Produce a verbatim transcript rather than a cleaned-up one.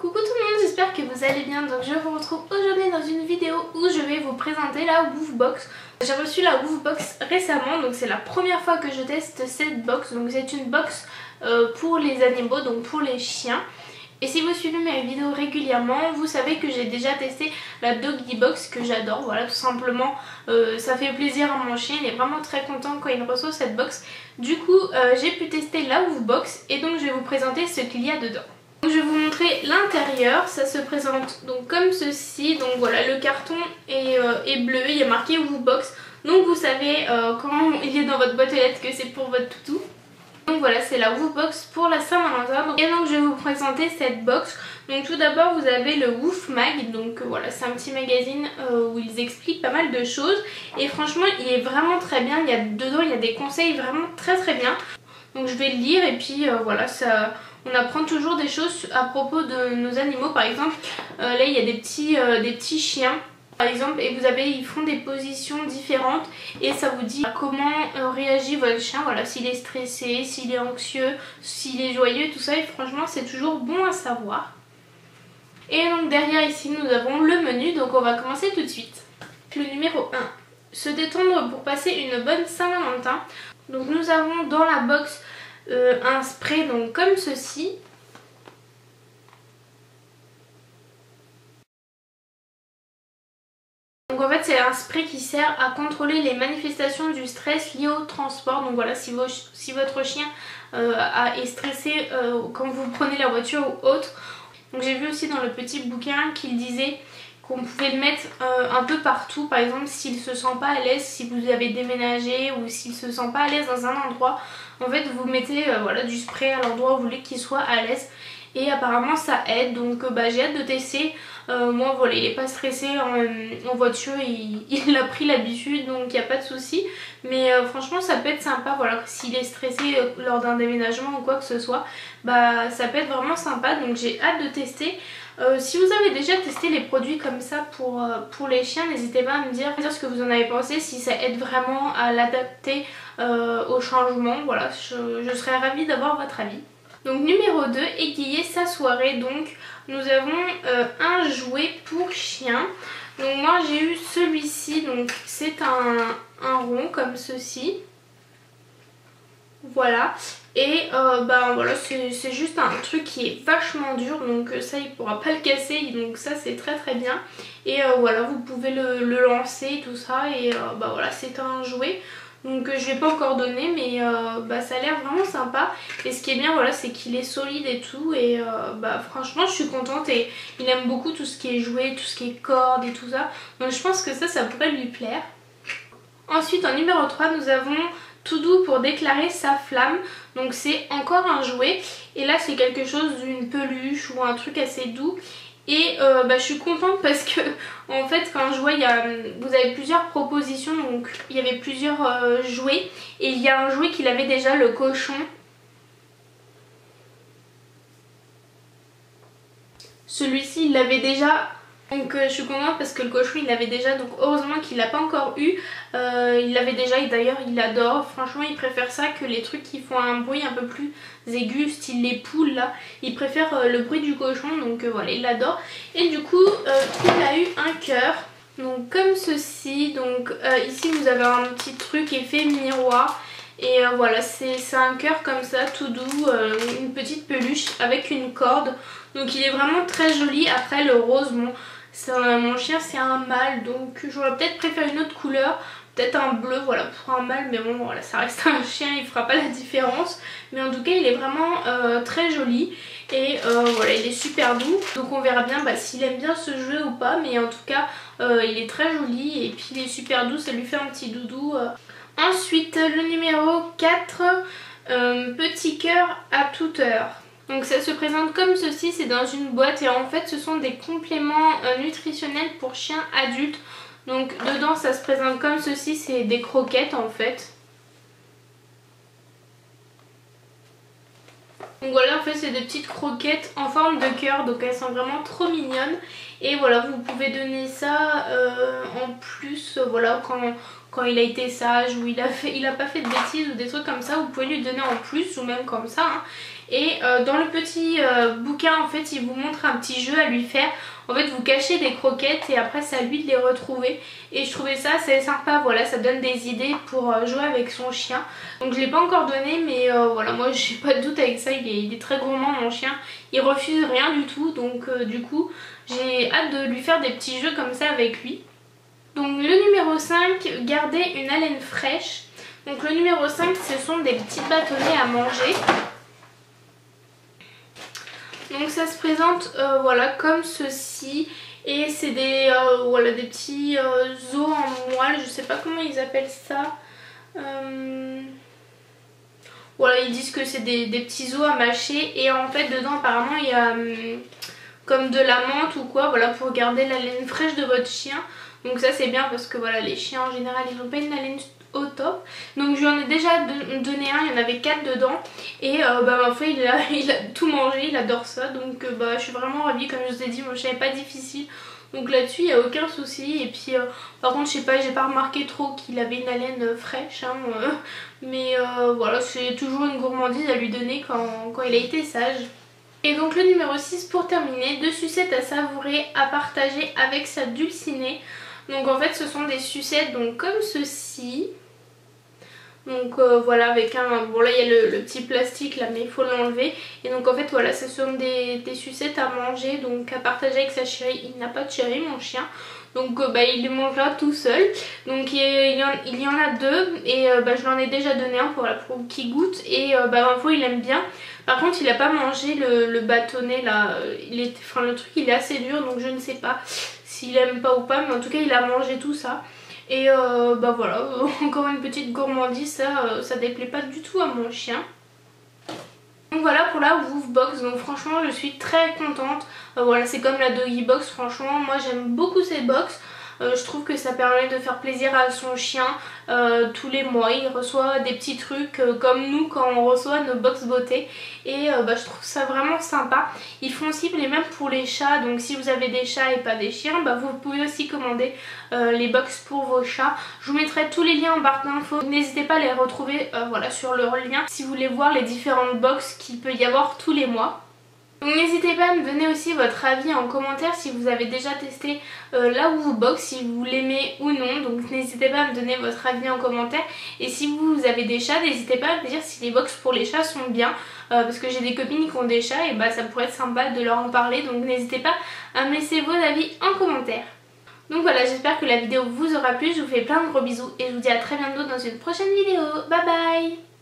Coucou tout le monde, j'espère que vous allez bien. Donc je vous retrouve aujourd'hui dans une vidéo où je vais vous présenter la Woofbox. J'ai reçu la Woofbox récemment, donc c'est la première fois que je teste cette box. Donc c'est une box euh, pour les animaux, donc pour les chiens. Et si vous suivez mes vidéos régulièrement, vous savez que j'ai déjà testé la Doggy Box que j'adore. Voilà, tout simplement, euh, ça fait plaisir à mon chien, il est vraiment très content quand il reçoit cette box. Du coup, euh, j'ai pu tester la Woofbox et donc je vais vous présenter ce qu'il y a dedans. Donc, je vais vous montrer l'intérieur, ça se présente donc comme ceci. Donc voilà, le carton est, euh, est bleu, il y a marqué Woofbox. Donc vous savez euh, quand il est dans votre boîte aux lettres que c'est pour votre toutou. Donc voilà, c'est la Woofbox pour la Saint-Valentin. Et donc je vais vous présenter cette box. Donc tout d'abord vous avez le Woof Mag. Donc euh, voilà, c'est un petit magazine euh, où ils expliquent pas mal de choses. Et franchement il est vraiment très bien. Il y a dedans il y a des conseils vraiment très très bien. Donc je vais le lire et puis euh, voilà, ça, on apprend toujours des choses à propos de nos animaux. Par exemple euh, là il y a des petits, euh, des petits chiens. Par exemple, et vous avez, ils font des positions différentes et ça vous dit comment euh, réagit votre chien, voilà, s'il est stressé, s'il est anxieux, s'il est joyeux, tout ça. Et franchement c'est toujours bon à savoir. Et donc derrière ici nous avons le menu, donc on va commencer tout de suite. Le numéro un, se détendre pour passer une bonne Saint-Valentin. Donc nous avons dans la box euh, un spray donc comme ceci. Donc en fait c'est un spray qui sert à contrôler les manifestations du stress liées au transport. Donc voilà, si, vos, si votre chien euh, a, est stressé euh, quand vous prenez la voiture ou autre. Donc j'ai vu aussi dans le petit bouquin qu'il disait qu'on pouvait le mettre euh, un peu partout. Par exemple s'il se sent pas à l'aise, si vous avez déménagé ou s'il se sent pas à l'aise dans un endroit, en fait vous mettez euh, voilà, du spray à l'endroit où vous voulez qu'il soit à l'aise. Et apparemment ça aide, donc euh, bah, j'ai hâte de tester. Euh, moi voilà, il est pas stressé en, en voiture, il, il a pris l'habitude donc il n'y a pas de souci. Mais euh, franchement ça peut être sympa, voilà, s'il est stressé euh, lors d'un déménagement ou quoi que ce soit, bah ça peut être vraiment sympa, donc j'ai hâte de tester. Euh, si vous avez déjà testé les produits comme ça pour, euh, pour les chiens, n'hésitez pas à me dire, à dire ce que vous en avez pensé, si ça aide vraiment à l'adapter euh, au changement. Voilà, je, je serais ravie d'avoir votre avis. Donc numéro deux, égayer sa soirée. Donc nous avons euh, un jouet pour chien. Donc moi j'ai eu celui-ci, donc c'est un, un rond comme ceci. Voilà. Et euh, bah voilà, c'est juste un truc qui est vachement dur, donc ça il pourra pas le casser, donc ça c'est très très bien. Et euh, voilà, vous pouvez le, le lancer tout ça, et euh, bah voilà, c'est un jouet. Donc je vais pas encore donner, mais euh, bah, ça a l'air vraiment sympa. Et ce qui est bien, voilà, c'est qu'il est solide et tout. Et euh, bah, franchement, je suis contente. Et il aime beaucoup tout ce qui est jouet, tout ce qui est corde et tout ça. Donc je pense que ça, ça pourrait lui plaire. Ensuite, en numéro trois, nous avons Tout doux pour déclarer sa flamme. Donc c'est encore un jouet. Et là, c'est quelque chose d'une peluche ou un truc assez doux. Et euh, bah, je suis contente parce que en fait quand je vois il y a, vous avez plusieurs propositions, donc il y avait plusieurs euh, jouets et il y a un jouet qu'il avait déjà, le cochon. Celui-ci il l'avait déjà, donc euh, je suis contente parce que le cochon il l'avait déjà, donc heureusement qu'il l'a pas encore eu. Euh, il l'avait déjà et d'ailleurs il adore, franchement il préfère ça que les trucs qui font un bruit un peu plus aigu, style les poules là. Il préfère euh, le bruit du cochon, donc euh, voilà, il l'adore. Et du coup euh, il a eu un cœur, donc comme ceci. Donc euh, ici vous avez un petit truc effet miroir. Et euh, voilà, c'est un cœur comme ça, tout doux, euh, une petite peluche avec une corde. Donc il est vraiment très joli. Après le rose, bon, un, mon chien c'est un mâle, donc j'aurais peut-être préféré une autre couleur. Peut-être un bleu, voilà, pour un mâle, mais bon, voilà, ça reste un chien, il fera pas la différence. Mais en tout cas, il est vraiment euh, très joli. Et euh, voilà, il est super doux. Donc on verra bien bah, s'il aime bien ce jeu ou pas. Mais en tout cas, euh, il est très joli. Et puis il est super doux, ça lui fait un petit doudou. Euh. Ensuite, le numéro quatre, euh, petit cœur à toute heure. Donc ça se présente comme ceci, c'est dans une boîte. Et en fait, ce sont des compléments euh, nutritionnels pour chiens adultes. Donc dedans ça se présente comme ceci, c'est des croquettes en fait. Donc voilà, en fait c'est des petites croquettes en forme de cœur, donc elles sont vraiment trop mignonnes. Et voilà, vous pouvez donner ça euh, en plus, euh, voilà, quand, quand il a été sage ou il a, fait, il a pas fait de bêtises ou des trucs comme ça, vous pouvez lui donner en plus ou même comme ça. Hein. Et euh, dans le petit euh, bouquin en fait il vous montre un petit jeu à lui faire. En fait vous cachez des croquettes et après c'est à lui de les retrouver. Et je trouvais ça assez sympa, voilà, ça donne des idées pour jouer avec son chien. Donc je l'ai pas encore donné mais euh, voilà, moi j'ai pas de doute avec ça, il est, il est très gourmand mon chien. Il refuse rien du tout, donc euh, du coup j'ai hâte de lui faire des petits jeux comme ça avec lui. Donc le numéro cinq, garder une haleine fraîche. Donc le numéro cinq, ce sont des petits bâtonnets à manger. Donc ça se présente euh, voilà comme ceci. Et c'est des, euh, voilà, des petits euh, os en moelle, je sais pas comment ils appellent ça. Euh... Voilà, ils disent que c'est des, des petits os à mâcher. Et en fait dedans apparemment il y a hum, comme de la menthe ou quoi, voilà, pour garder la laine fraîche de votre chien. Donc ça c'est bien parce que voilà, les chiens en général ils n'ont pas une haleine au top. Donc je lui en ai déjà donné un, il y en avait quatre dedans. Et euh, bah ma foi il a, il a tout mangé, il adore ça. Donc euh, bah je suis vraiment ravie, comme je vous ai dit, mon chien n'est pas difficile. Donc là-dessus il n'y a aucun souci. Et puis euh, par contre je sais pas, j'ai pas remarqué trop qu'il avait une haleine fraîche. Hein, euh, mais euh, voilà, c'est toujours une gourmandise à lui donner quand, quand il a été sage. Et donc le numéro six pour terminer, deux sucettes à savourer, à partager avec sa dulcinée. Donc en fait ce sont des sucettes donc comme ceci. Donc euh, voilà, avec un... Bon là il y a le, le petit plastique là mais il faut l'enlever. Et donc en fait voilà, ce sont des, des sucettes à manger, donc à partager avec sa chérie. Il n'a pas de chérie mon chien. Donc euh, bah, il les mangera tout seul. Donc il y en, il y en a deux. Et euh, bah, je lui en ai déjà donné un pour, voilà, pour qu'il goûte. Et euh, bah ma foi il aime bien. Par contre il n'a pas mangé le, le bâtonnet là. Il est, enfin, le truc il est assez dur, donc je ne sais pas s'il aime pas ou pas. Mais en tout cas il a mangé tout ça. Et euh, bah voilà, encore une petite gourmandise, ça, euh, ça déplaît pas du tout à mon chien. Donc voilà pour la Woof Box, donc franchement je suis très contente. Euh, voilà, c'est comme la Doggy Box, franchement moi j'aime beaucoup cette box. Euh, je trouve que ça permet de faire plaisir à son chien euh, tous les mois. Il reçoit des petits trucs euh, comme nous quand on reçoit nos box beauté. Et euh, bah, je trouve ça vraiment sympa. Ils font aussi les mêmes pour les chats. Donc si vous avez des chats et pas des chiens, bah, vous pouvez aussi commander euh, les box pour vos chats. Je vous mettrai tous les liens en barre d'infos. N'hésitez pas à les retrouver euh, voilà, sur leur lien si vous voulez voir les différentes box qu'il peut y avoir tous les mois. Donc n'hésitez pas à me donner aussi votre avis en commentaire si vous avez déjà testé euh, la Woof Box, si vous l'aimez ou non. Donc n'hésitez pas à me donner votre avis en commentaire. Et si vous avez des chats, n'hésitez pas à me dire si les box pour les chats sont bien. Euh, parce que j'ai des copines qui ont des chats et bah ça pourrait être sympa de leur en parler. Donc n'hésitez pas à me laisser vos avis en commentaire. Donc voilà, j'espère que la vidéo vous aura plu. Je vous fais plein de gros bisous et je vous dis à très bientôt dans une prochaine vidéo. Bye bye!